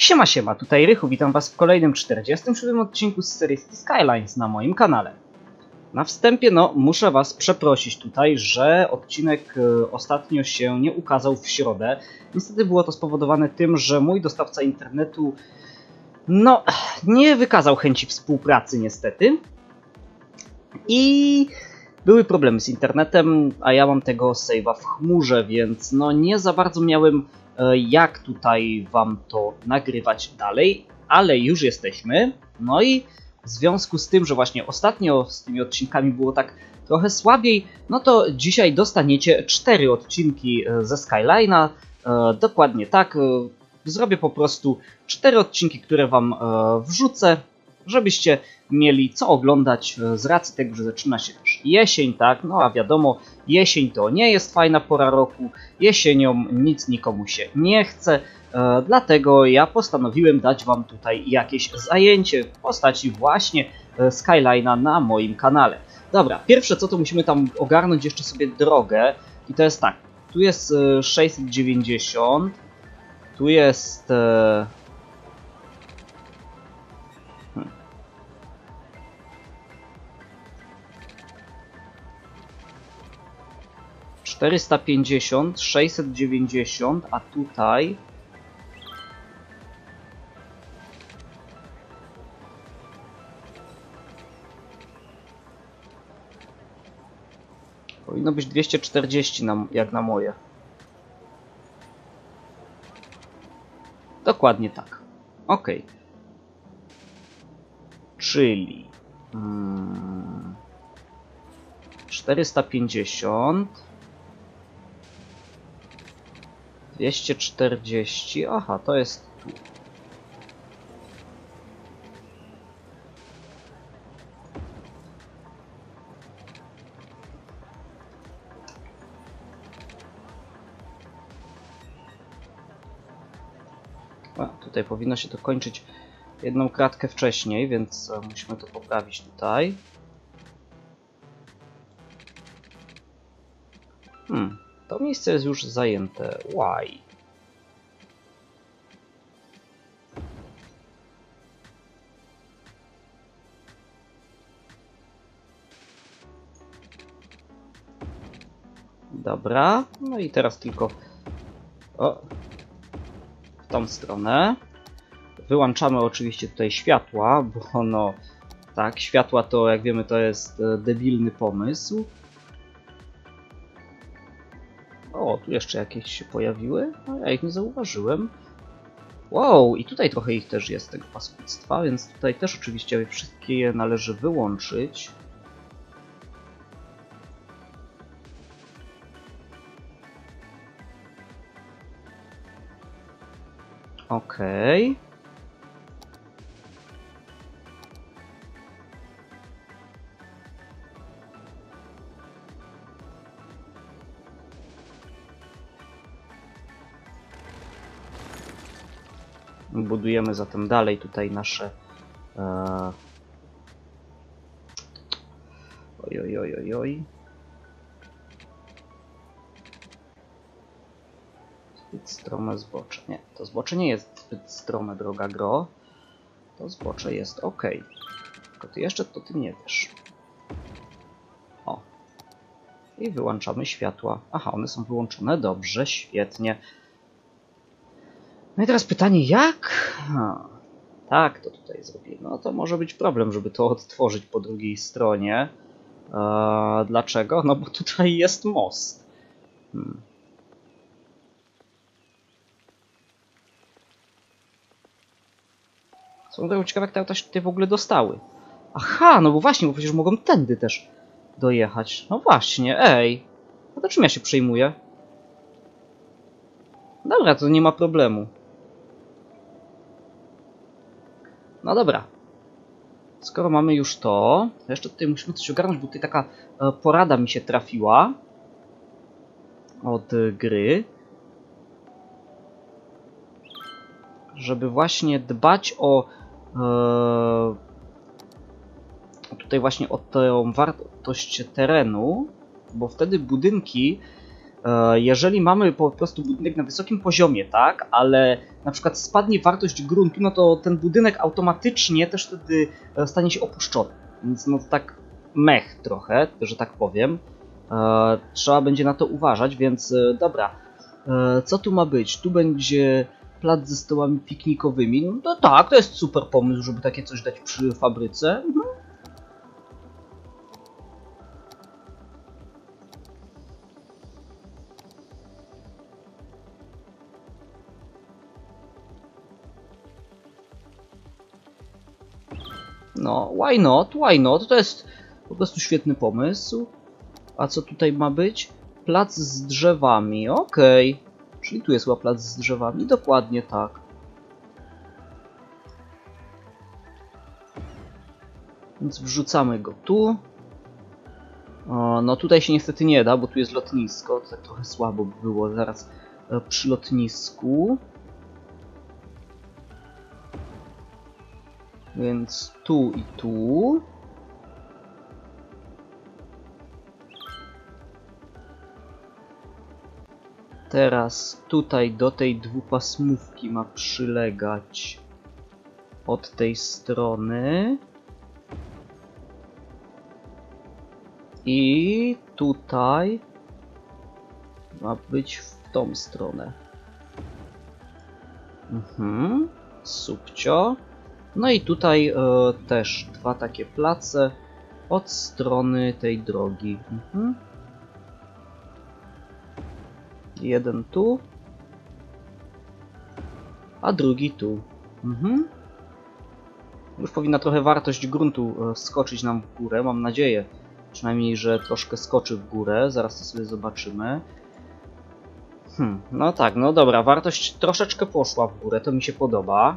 Siema, siema, tutaj Rychu, witam was w kolejnym 47 odcinku z serii City Skylines na moim kanale. Na wstępie, muszę was przeprosić tutaj, że odcinek ostatnio się nie ukazał w środę. Niestety było to spowodowane tym, że mój dostawca internetu, nie wykazał chęci współpracy niestety. I były problemy z internetem, a ja mam tego save'a w chmurze, więc nie za bardzo miałem jak tutaj wam to nagrywać dalej, ale już jesteśmy. No i w związku z tym, że właśnie ostatnio z tymi odcinkami było tak trochę słabiej, to dzisiaj dostaniecie 4 odcinki ze Skyline'a. Dokładnie tak, zrobię po prostu 4 odcinki, które wam wrzucę, żebyście mieli co oglądać z racji tego, że zaczyna się też jesień, tak? A wiadomo, jesień to nie jest fajna pora roku, jesienią nic nikomu się nie chce, dlatego ja postanowiłem dać wam tutaj jakieś zajęcie w postaci właśnie Skyline'a na moim kanale. Dobra, pierwsze co to musimy tam ogarnąć jeszcze sobie drogę i to jest tak, tu jest 690, tu jest... 450, 690, a tutaj powinno być 240 jak na moje. Dokładnie tak. Ok. Czyli 450, 240, aha, to jest tu. Tutaj powinno się to kończyć jedną kratkę wcześniej, więc musimy to poprawić tutaj. To miejsce jest już zajęte. Why? Dobra, i teraz tylko w tą stronę. Wyłączamy oczywiście tutaj światła, bo tak, światła to jak wiemy to jest debilny pomysł. O, tu jeszcze jakieś się pojawiły, ja ich nie zauważyłem. Wow, i tutaj trochę ich też jest, tego paskudztwa, więc tutaj też oczywiście wszystkie je należy wyłączyć. Okej. Budujemy zatem dalej tutaj nasze zbyt strome zbocze. Nie, to zbocze nie jest zbyt strome, droga gro. To zbocze jest ok. Tylko ty jeszcze to ty nie wiesz. O. I wyłączamy światła. Aha, one są wyłączone. Dobrze, świetnie. No i teraz pytanie, jak? Tak, to tutaj zrobimy. To może być problem, żeby to odtworzyć po drugiej stronie. Dlaczego? Bo tutaj jest most. Są tego ciekawe, jak te auta się tutaj w ogóle dostały. Aha, bo właśnie, bo przecież mogą tędy też dojechać. No właśnie, ej. To czym ja się przejmuję? Dobra, to nie ma problemu. No dobra. Skoro mamy już to jeszcze tutaj musimy coś ogarnąć, bo tutaj taka porada mi się trafiła od gry, żeby właśnie dbać o tutaj właśnie o tę wartość terenu, bo wtedy budynki Jeżeli mamy po prostu budynek na wysokim poziomie, tak, ale na przykład spadnie wartość gruntu, no to ten budynek automatycznie też wtedy stanie się opuszczony. Więc no tak mech trochę, że tak powiem. Trzeba będzie na to uważać, więc dobra. Co tu ma być? Tu będzie plac ze stołami piknikowymi. No tak, to jest super pomysł, żeby takie coś dać przy fabryce. No, why not? Why not? To jest po prostu świetny pomysł. A co tutaj ma być? Plac z drzewami, okej. Czyli tu jest chyba plac z drzewami, dokładnie tak. Więc wrzucamy go tu. No tutaj się niestety nie da, bo tu jest lotnisko. To tak trochę słabo by było zaraz przy lotnisku. Więc tu i tu. Teraz tutaj do tej dwupasmówki ma przylegać od tej strony. I tutaj ma być w tą stronę. Subcio. No i tutaj też dwa takie place od strony tej drogi. Jeden tu, a drugi tu. Już powinna trochę wartość gruntu skoczyć nam w górę, mam nadzieję. Przynajmniej, że troszkę skoczy w górę, zaraz to sobie zobaczymy. No tak, no dobra, wartość troszeczkę poszła w górę, to mi się podoba.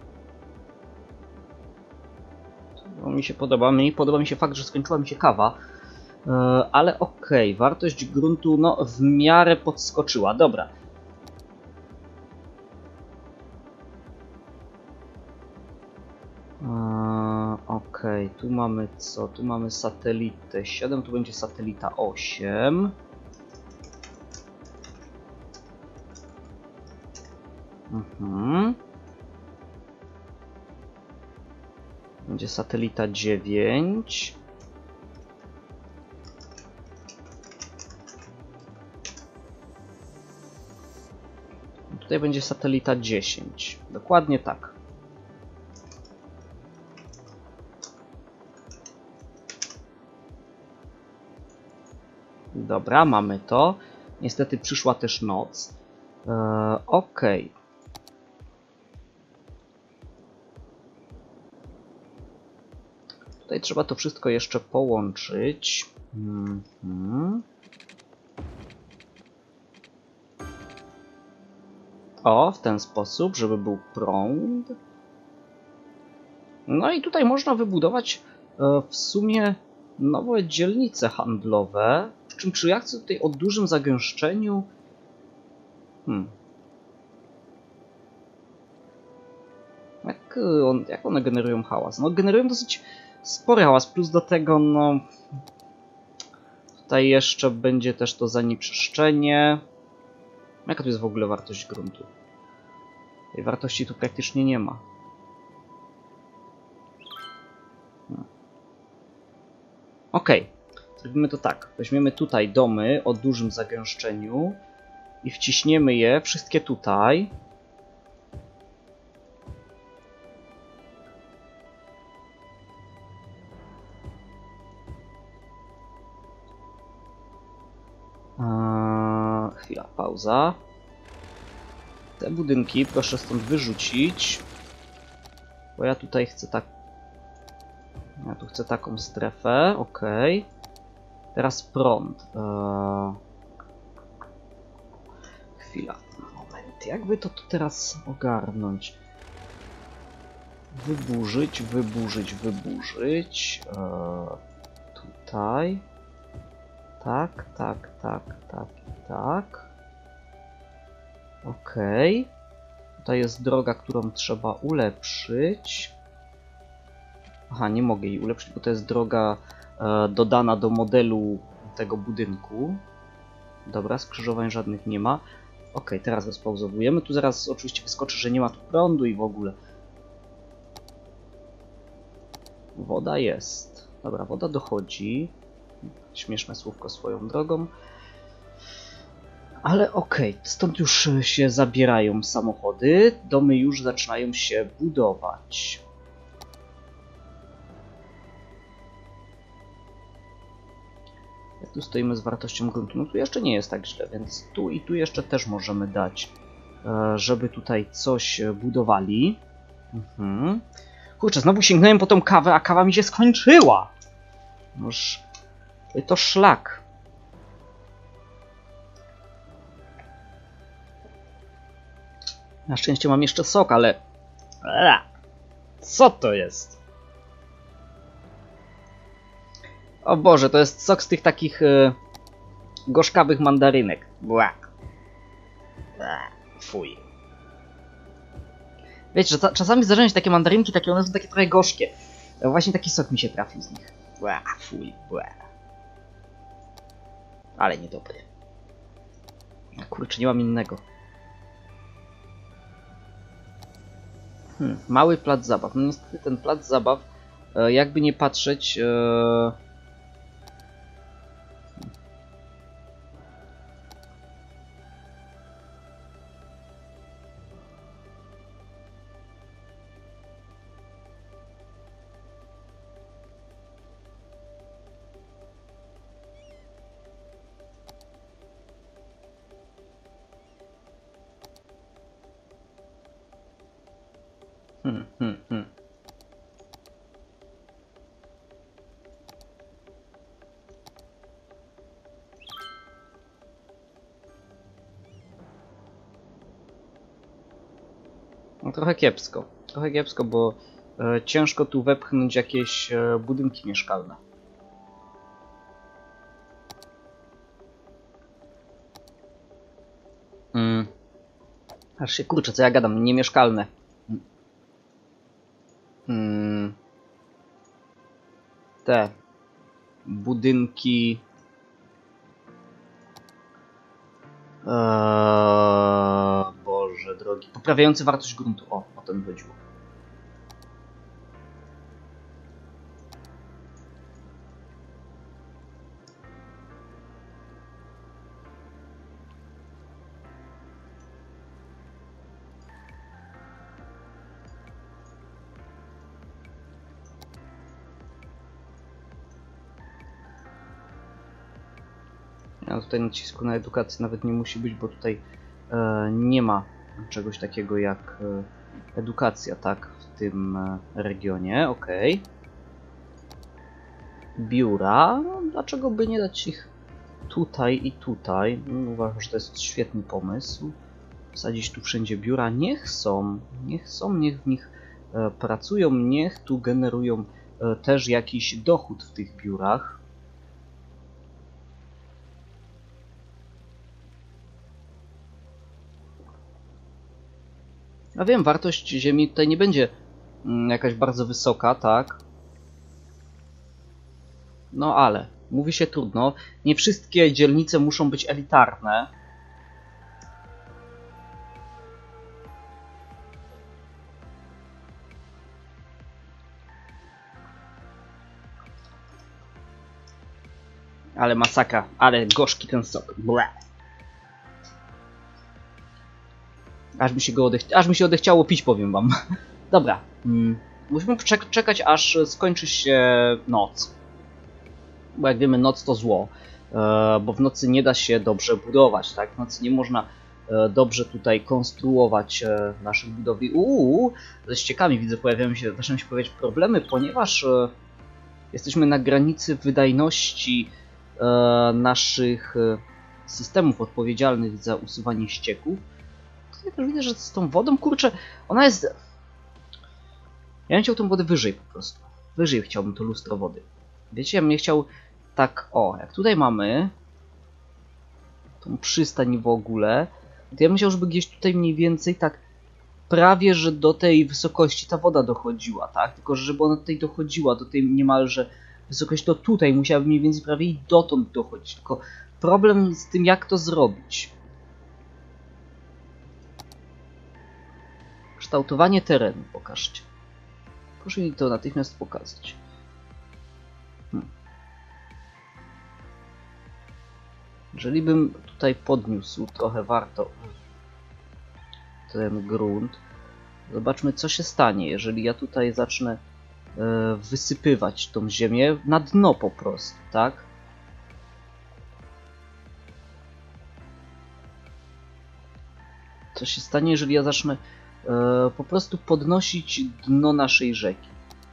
Mniej podoba mi się fakt, że skończyła mi się kawa. Ale okej, wartość gruntu no w miarę podskoczyła, dobra. Okej, tu mamy co? Tu mamy satelitę 7, tu będzie satelita 8. Będzie satelita 9. Tutaj będzie satelita 10. Dokładnie tak. Dobra, mamy to. Niestety przyszła też noc. Okej. Tutaj trzeba to wszystko jeszcze połączyć. O, w ten sposób, żeby był prąd. No i tutaj można wybudować w sumie nowe dzielnice handlowe. Przy czym czy ja chcę tutaj o dużym zagęszczeniu? Jak one generują hałas? No generują dosyć spory hałas, plus do tego no... Tutaj jeszcze będzie też to zanieczyszczenie. Jaka tu jest w ogóle wartość gruntu? Tej wartości tu praktycznie nie ma. Okej, zrobimy to tak. Weźmiemy tutaj domy o dużym zagęszczeniu i wciśniemy je wszystkie tutaj. Chwila, pauza. Te budynki proszę stąd wyrzucić. Bo ja tutaj chcę tak... Ja tu chcę taką strefę, ok. Teraz prąd. Chwila, moment. Jakby to tu teraz ogarnąć? Wyburzyć, wyburzyć, wyburzyć. Tutaj. Tak, tak, tak, tak i tak. Ok. Tutaj jest droga, którą trzeba ulepszyć. Aha, nie mogę jej ulepszyć, bo to jest droga dodana do modelu tego budynku. Dobra, skrzyżowań żadnych nie ma. Ok, teraz rozpauzowujemy. Tu zaraz oczywiście wyskoczy, że nie ma tu prądu i w ogóle. Woda jest. Dobra, woda dochodzi. Śmieszne słówko swoją drogą. Ale okej, stąd już się zabierają samochody. Domy już zaczynają się budować. Jak tu stoimy z wartością gruntu? No tu jeszcze nie jest tak źle, więc tu i tu jeszcze też możemy dać, żeby tutaj coś budowali. Kurczę, znowu sięgnąłem po tą kawę, a kawa mi się skończyła. Noż, to szlak. Na szczęście mam jeszcze sok, ale... Co to jest? O Boże, to jest sok z tych takich gorzkawych mandarynek. Fuj. Wiecie, że czasami zdarzają się takie mandarynki, takie one są takie trochę gorzkie. Właśnie taki sok mi się trafił z nich. Fuj. Ale niedobry. Kurczę, nie mam innego. Mały plac zabaw. No niestety ten plac zabaw, jakby nie patrzeć... No trochę kiepsko, bo ciężko tu wepchnąć jakieś budynki mieszkalne. Aż się kurczę, co ja gadam, niemieszkalne. Te budynki... Boże drogi. Poprawiający wartość gruntu. O to mi chodziło. A tutaj nacisku na edukację nawet nie musi być, bo tutaj nie ma czegoś takiego jak edukacja, tak, w tym regionie, okej. Biura, no, dlaczego by nie dać ich tutaj i tutaj? Uważam, że to jest świetny pomysł. Wsadzić tu wszędzie biura, niech w nich pracują, niech tu generują też jakiś dochód w tych biurach. Ja wiem, wartość ziemi tutaj nie będzie jakaś bardzo wysoka, tak? No ale, mówi się trudno. Nie wszystkie dzielnice muszą być elitarne. Ale masakra, ale gorzki ten sok. Ble. Aż mi się odechciało pić, powiem wam. Dobra. Musimy czekać, aż skończy się noc. Bo jak wiemy, noc to zło. Bo w nocy nie da się dobrze budować, tak? W nocy nie można dobrze tutaj konstruować naszych budowli. Ze ściekami widzę, zaczynają się pojawiać problemy, ponieważ jesteśmy na granicy wydajności naszych systemów odpowiedzialnych za usuwanie ścieków. Ja też widzę, że z tą wodą, kurczę, ona jest... Ja bym chciał tą wodę wyżej po prostu. Wyżej chciałbym to lustro wody. Wiecie, ja bym nie chciał tak, jak tutaj mamy tą przystań w ogóle, to ja bym chciał, żeby gdzieś tutaj mniej więcej tak prawie, że do tej wysokości ta woda dochodziła, tak? Tylko, że żeby ona tutaj dochodziła, do tej niemalże wysokości, to tutaj musiałaby mniej więcej prawie i dotąd dochodzić. Tylko problem z tym, jak to zrobić. Kształtowanie terenu, pokażcie. Proszę mi to natychmiast pokazać. Jeżeli bym tutaj podniósł trochę warto ten grunt, zobaczmy, co się stanie, jeżeli ja tutaj zacznę wysypywać tą ziemię na dno po prostu, tak? Co się stanie, jeżeli ja zacznę po prostu podnosić dno naszej rzeki?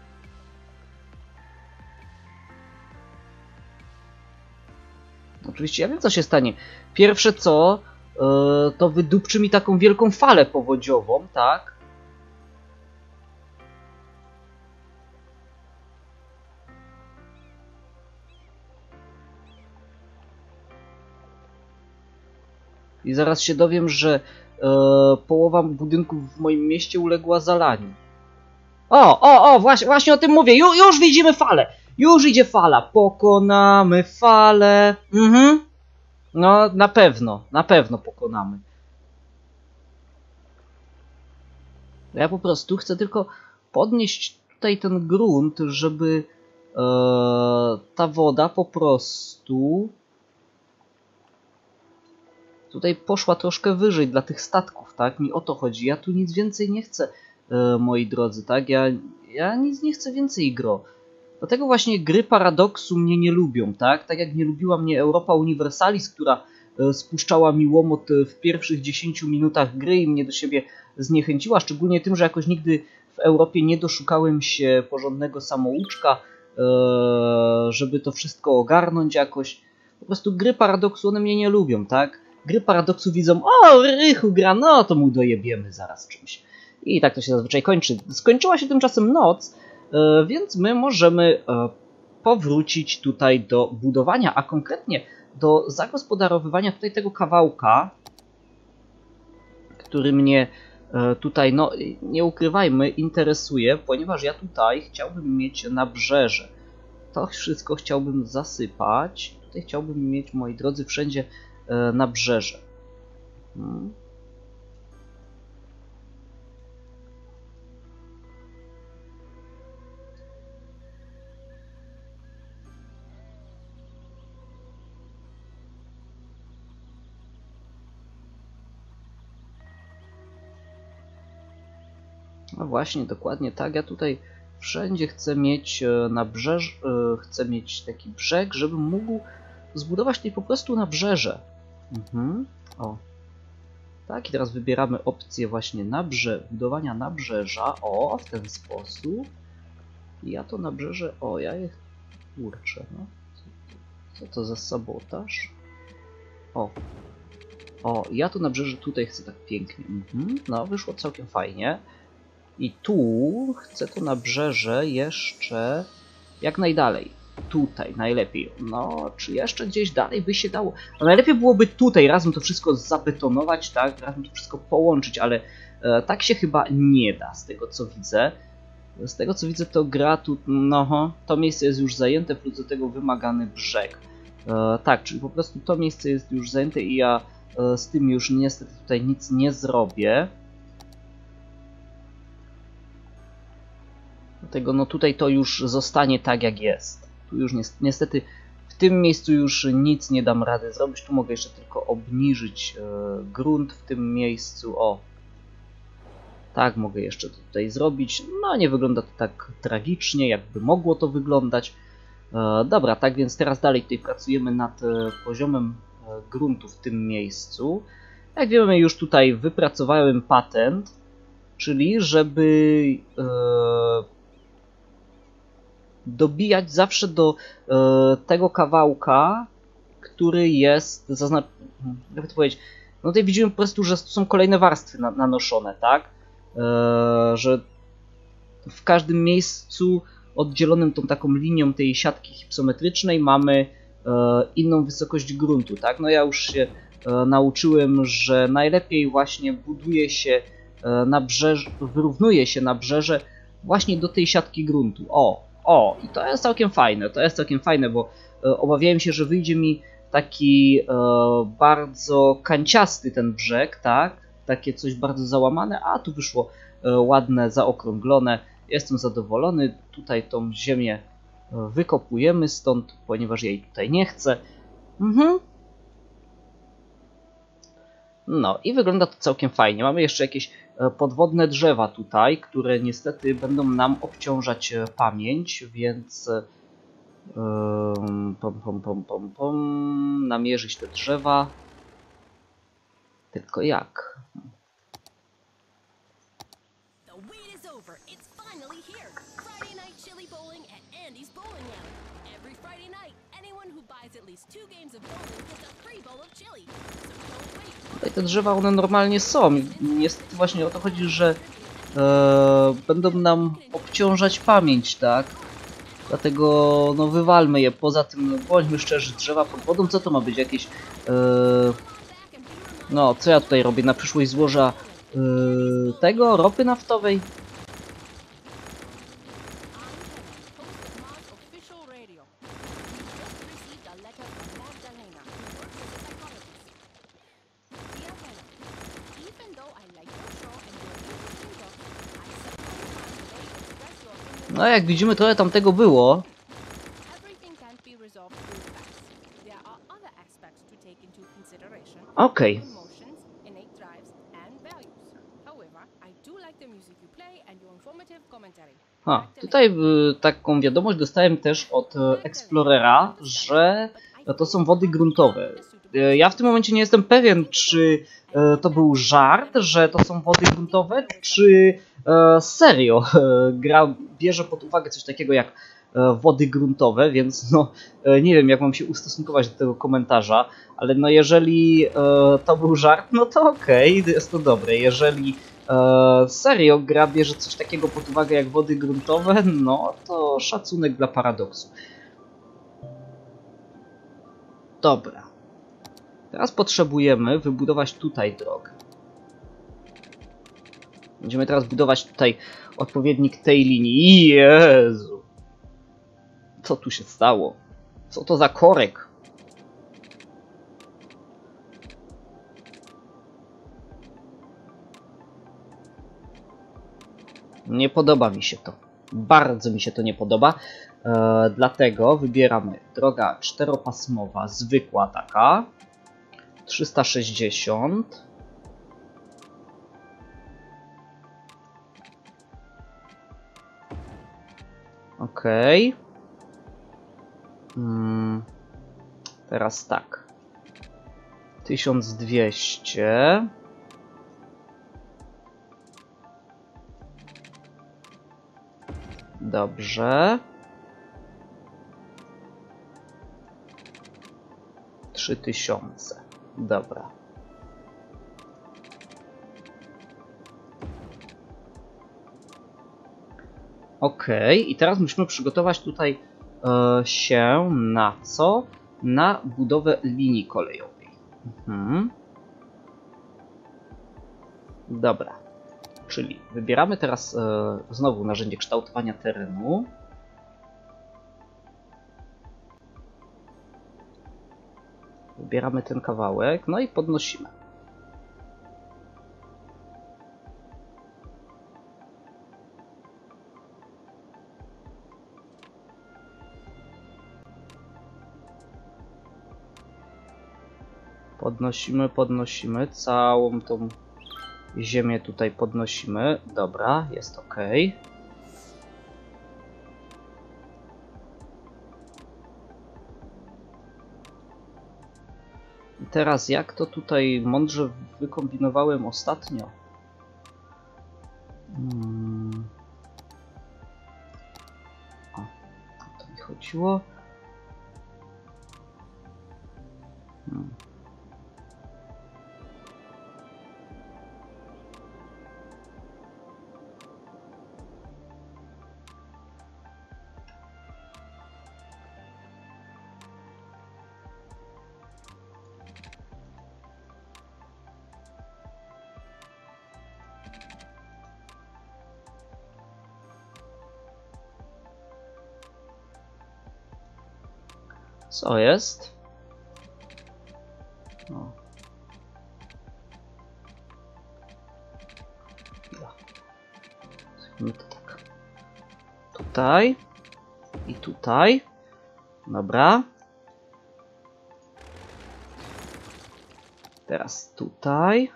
Oczywiście ja wiem, co się stanie. Pierwsze co, to wydupczy mi taką wielką falę powodziową, tak? I zaraz się dowiem, że połowa budynków w moim mieście uległa zalaniu. Właśnie o tym mówię. Już widzimy falę. Już idzie fala. Pokonamy falę. No, na pewno pokonamy. Ja po prostu chcę tylko podnieść tutaj ten grunt, żeby ta woda po prostu tutaj poszła troszkę wyżej dla tych statków, tak? Mi o to chodzi. Ja tu nic więcej nie chcę, moi drodzy, tak? Ja nic nie chcę więcej gro. Dlatego właśnie gry Paradoksu mnie nie lubią, tak? Tak jak nie lubiła mnie Europa Universalis, która spuszczała mi łomot w pierwszych 10 minutach gry i mnie do siebie zniechęciła, szczególnie tym, że jakoś nigdy w Europie nie doszukałem się porządnego samouczka, żeby to wszystko ogarnąć jakoś. Po prostu gry Paradoksu, one mnie nie lubią, tak? Gry Paradoksu widzą, o, Rychu gra, no to mu dojebiemy zaraz czymś. I tak to się zazwyczaj kończy. Skończyła się tymczasem noc, więc my możemy powrócić tutaj do budowania, a konkretnie do zagospodarowywania tutaj tego kawałka, który mnie tutaj, no nie ukrywajmy, interesuje, ponieważ ja tutaj chciałbym mieć nabrzeże. To wszystko chciałbym zasypać. Tutaj chciałbym mieć, moi drodzy, wszędzie nabrzeże. No właśnie, dokładnie tak. Ja tutaj wszędzie chcę mieć nabrzeże, chcę mieć taki brzeg, żebym mógł zbudować tutaj po prostu nabrzeże. O. Tak, i teraz wybieramy opcję właśnie budowania nabrzeża. O, w ten sposób. I ja to nabrzeże, o, ja je kurczę, no. Co to za sabotaż? O, ja to nabrzeże tutaj chcę tak pięknie. No, wyszło całkiem fajnie. I tu chcę to nabrzeże jeszcze jak najdalej. Tutaj najlepiej. No, czy jeszcze gdzieś dalej by się dało? No, najlepiej byłoby tutaj razem to wszystko zabetonować, tak? Razem to wszystko połączyć, ale tak się chyba nie da, z tego co widzę. Z tego co widzę, to gra tu, no, to miejsce jest już zajęte, plus do tego wymagany brzeg. Tak, czyli po prostu to miejsce jest już zajęte i ja z tym już niestety tutaj nic nie zrobię. Dlatego no tutaj to już zostanie tak jak jest. Tu już niestety w tym miejscu już nic nie dam rady zrobić. Tu mogę jeszcze tylko obniżyć grunt w tym miejscu. O, tak mogę jeszcze to tutaj zrobić. No nie wygląda to tak tragicznie, jakby mogło to wyglądać. Dobra, tak więc teraz dalej tutaj pracujemy nad poziomem gruntu w tym miejscu. Jak wiemy, już tutaj wypracowałem patent, czyli żeby dobijać zawsze do tego kawałka, który jest jakby to powiedzieć, no tutaj widzimy po prostu, że są kolejne warstwy nanoszone, tak? Że w każdym miejscu oddzielonym tą taką linią tej siatki hypsometrycznej mamy inną wysokość gruntu, tak? No ja już się nauczyłem, że najlepiej właśnie buduje się nabrzeże, wyrównuje się nabrzeże właśnie do tej siatki gruntu. O, i to jest całkiem fajne, bo obawiałem się, że wyjdzie mi taki bardzo kanciasty ten brzeg, tak? Takie coś bardzo załamane, a tu wyszło ładne, zaokrąglone. Jestem zadowolony. Tutaj tą ziemię wykopujemy stąd, ponieważ jej tutaj nie chcę. No i wygląda to całkiem fajnie. Mamy jeszcze jakieś podwodne drzewa tutaj, które niestety będą nam obciążać pamięć, więc namierzyć te drzewa. Tylko jak? Tutaj te drzewa, one normalnie są. Niestety właśnie o to chodzi, że będą nam obciążać pamięć, tak? Dlatego no wywalmy je. Poza tym, no, bądźmy szczerzy, drzewa pod wodą, co to ma być? Jakieś... no, co ja tutaj robię? Na przyszłość złoża tego, ropy naftowej? No jak widzimy, trochę tam tego było. Okej. Tutaj taką wiadomość dostałem też od Explorera, że to są wody gruntowe. Ja w tym momencie nie jestem pewien, czy to był żart, że to są wody gruntowe, czy serio gra bierze pod uwagę coś takiego jak wody gruntowe, więc no nie wiem, jak mam się ustosunkować do tego komentarza, ale no jeżeli to był żart, no to okej, jest to dobre. Jeżeli serio gra bierze coś takiego pod uwagę jak wody gruntowe, no to szacunek dla Paradoksu. Dobra. Teraz potrzebujemy wybudować tutaj drogę. Będziemy teraz budować tutaj odpowiednik tej linii. Jezu! Co tu się stało? Co to za korek? Nie podoba mi się to. Bardzo mi się to nie podoba. Dlatego wybieramy droga czteropasmowa, zwykła taka. 360. Okej. Teraz tak. 1200. Dobrze. 3000. Dobra. Okej, i teraz musimy przygotować tutaj się na co? Na budowę linii kolejowej. Dobra. Czyli wybieramy teraz znowu narzędzie kształtowania terenu. Wybieramy ten kawałek, no i podnosimy. Podnosimy całą tą ziemię tutaj podnosimy. Dobra, jest ok. I teraz jak to tutaj mądrze wykombinowałem ostatnio? O to mi chodziło. Co jest? No to tak. Tutaj. I tutaj. Dobra. Teraz tutaj.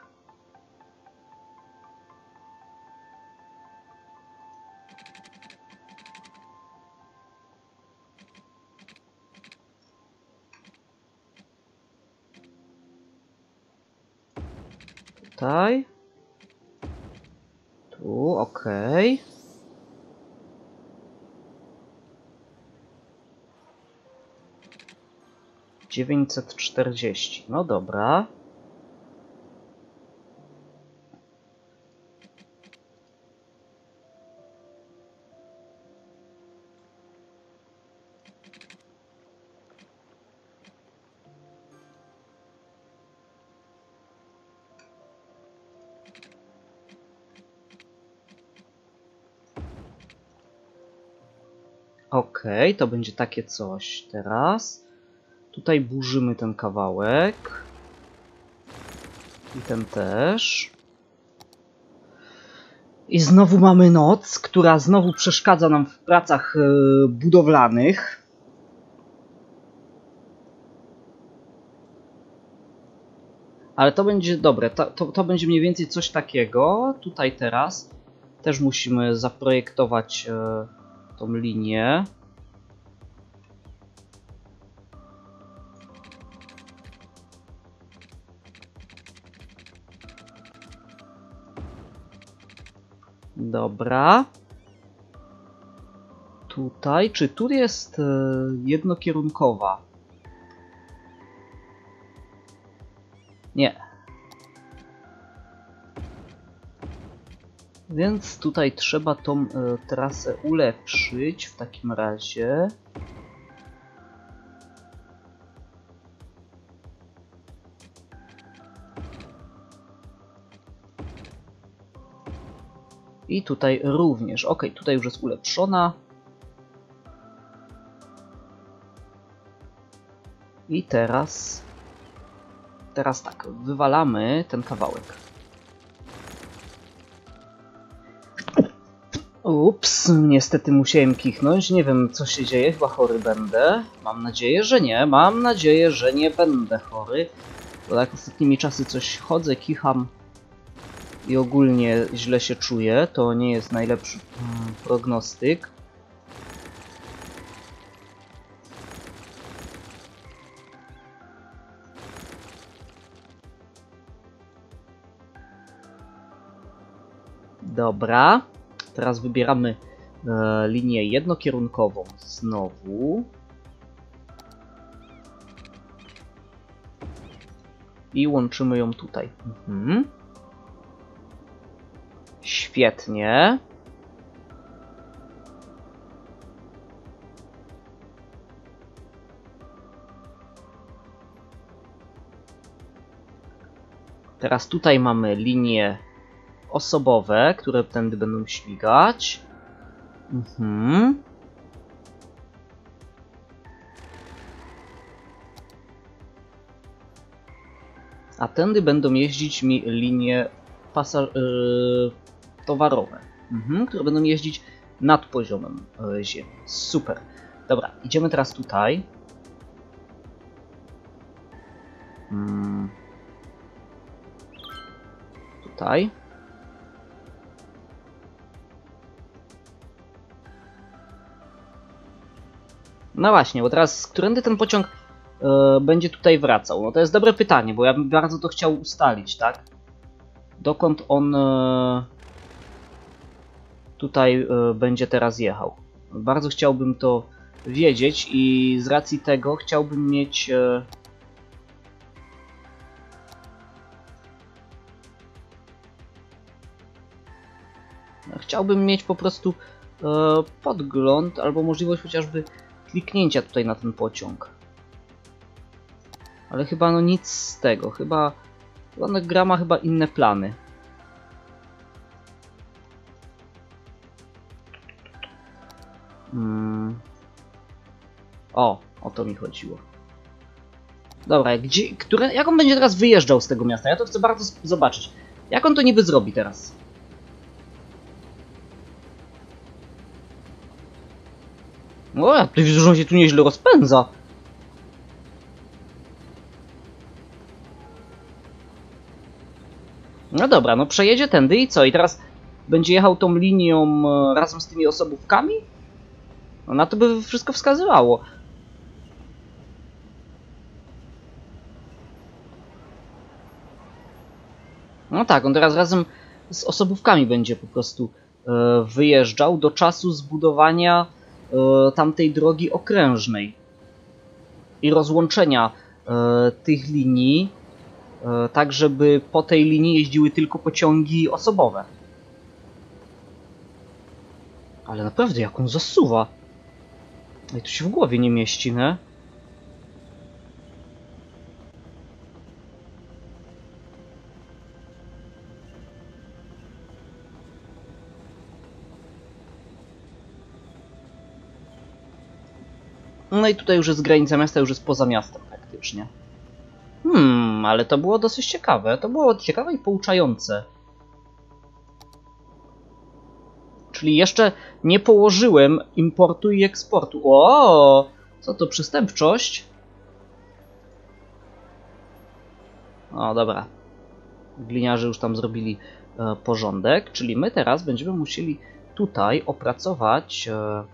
Tutaj. Tu, okej. Okay. $940. No dobra. Okej, to będzie takie coś teraz. Tutaj burzymy ten kawałek. I ten też. I znowu mamy noc, która znowu przeszkadza nam w pracach budowlanych. Ale to będzie dobre. To będzie mniej więcej coś takiego. Tutaj teraz też musimy zaprojektować tą linię. Dobra. Tutaj, czy tu jest jednokierunkowa? Nie. Więc tutaj trzeba tą trasę ulepszyć w takim razie. I tutaj również. Ok, tutaj już jest ulepszona. I teraz tak, wywalamy ten kawałek. Ups, niestety musiałem kichnąć. Nie wiem, co się dzieje, chyba chory będę. Mam nadzieję, że nie. Mam nadzieję, że nie będę chory. Bo tak ostatnimi czasy coś chodzę, kicham i ogólnie źle się czuję. To nie jest najlepszy prognostyk. Dobra. Teraz wybieramy linię jednokierunkową znowu. I łączymy ją tutaj. Świetnie. Teraz tutaj mamy linie osobowe, które tędy będą śmigać. A tędy będą jeździć mi linie towarowe, które będą jeździć nad poziomem ziemi. Super. Dobra, idziemy teraz tutaj. Tutaj. No właśnie, bo teraz którędy ten pociąg będzie tutaj wracał? No to jest dobre pytanie, bo ja bym bardzo to chciał ustalić, tak? Dokąd on tutaj będzie teraz jechał. Bardzo chciałbym to wiedzieć i z racji tego chciałbym mieć... Chciałbym mieć po prostu podgląd albo możliwość chociażby kliknięcia tutaj na ten pociąg. Ale chyba no nic z tego. Chyba gra ma chyba inne plany. O to mi chodziło. Dobra, jak on będzie teraz wyjeżdżał z tego miasta? Ja to chcę bardzo zobaczyć. Jak on to niby zrobi teraz? O, ja tutaj widzę, że on się tu nieźle rozpędza. No dobra, no przejedzie tędy i co? I teraz będzie jechał tą linią razem z tymi osobówkami? No na to by wszystko wskazywało. No tak, on teraz razem z osobówkami będzie po prostu wyjeżdżał do czasu zbudowania tamtej drogi okrężnej i rozłączenia tych linii, tak żeby po tej linii jeździły tylko pociągi osobowe. Ale naprawdę, jak on zasuwa. I to się w głowie nie mieści, nie? No i tutaj już jest granica miasta, już jest poza miastem praktycznie. Ale to było dosyć ciekawe. To było ciekawe i pouczające. Czyli jeszcze nie położyłem importu i eksportu. O, co to, przestępczość? O, dobra. Gliniarze już tam zrobili porządek, czyli my teraz będziemy musieli tutaj opracować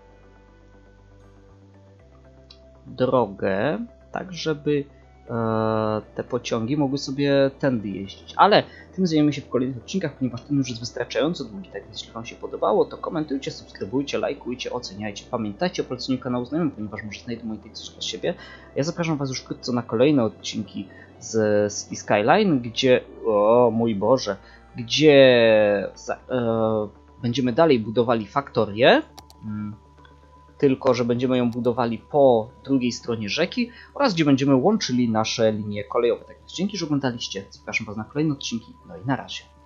drogę, tak żeby te pociągi mogły sobie tędy jeździć. Ale tym zajmiemy się w kolejnych odcinkach, ponieważ ten już jest wystarczająco długi. Tak więc jeśli Wam się podobało, to komentujcie, subskrybujcie, lajkujcie, oceniajcie. Pamiętajcie o poleceniu kanału znajomym, ponieważ może znajdą moi teksty dla siebie. Ja zapraszam Was już wkrótce na kolejne odcinki z City Skyline, gdzie... O mój Boże! Gdzie będziemy dalej budowali faktorię. Tylko że będziemy ją budowali po drugiej stronie rzeki oraz gdzie będziemy łączyli nasze linie kolejowe. Tak więc dzięki, że oglądaliście. Zapraszam Was na kolejne odcinki. No i na razie.